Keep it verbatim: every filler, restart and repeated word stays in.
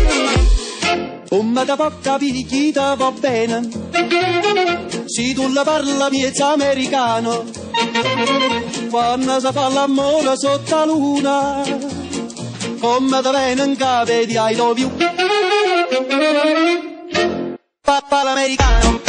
Come da porta picchita va bene, se tu la parla miezza americano, quando si fa l'amore sotto la luna, come da viene in capo di I love you. Papà l'americano.